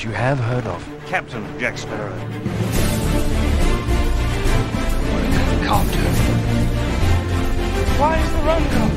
that you have heard of. Captain Jack Sparrow. What a can't do. Why is the rum gone?